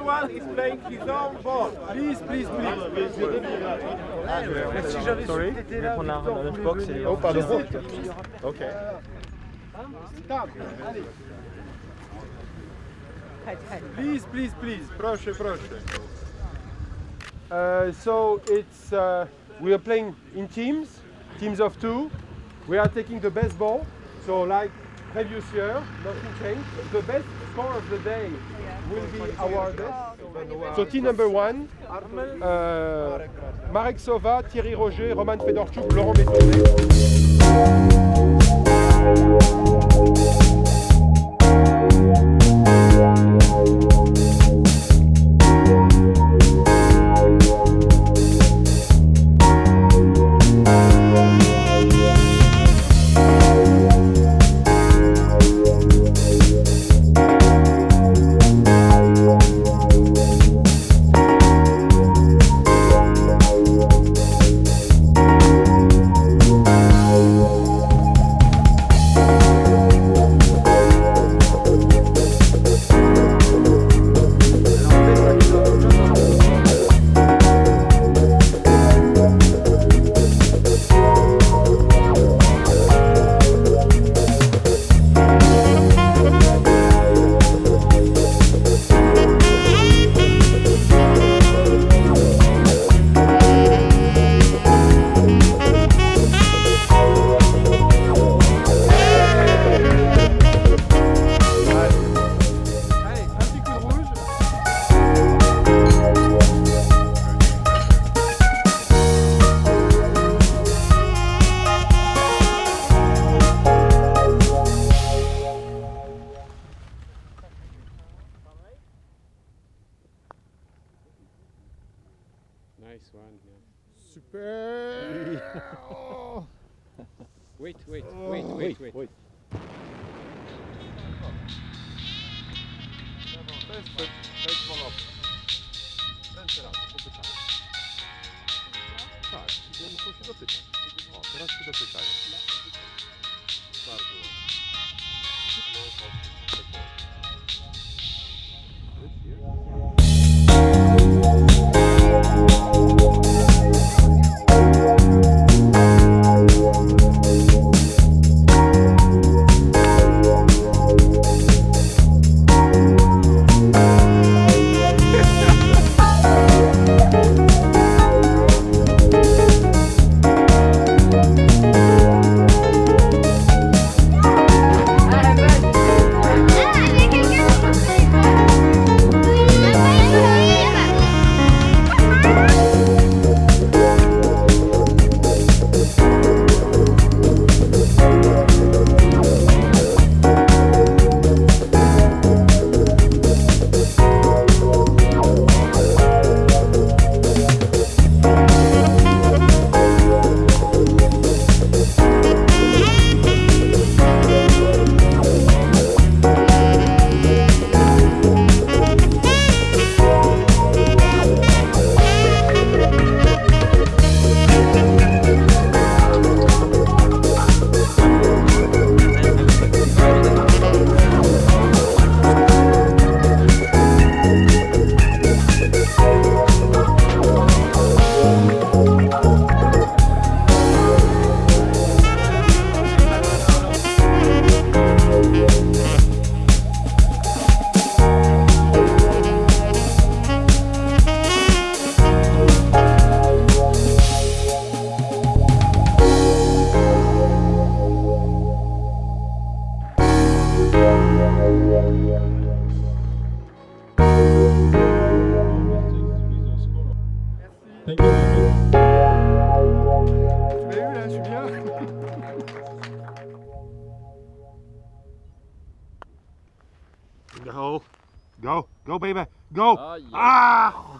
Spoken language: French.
everyone is playing his own ball. Please, please, please. Sorry, je vais prendre la lunchbox et... Oh, pardon. Ok. Please, please, please. Proszę, proszę. So it's we are playing in teams of 2. We are taking the best ball. So like previous year, nothing changed. The best score of the day will be awarded. So team number 1, Marek Sova, Thierry Roger, Roman Fedorchuk, Laurent Métonnet. Nice one, yeah. Super. Oh. Wait. Tak, ja muszę się dopytać. O, teraz się dopytają. Bardzo ładnie. Go, baby, go! Ah!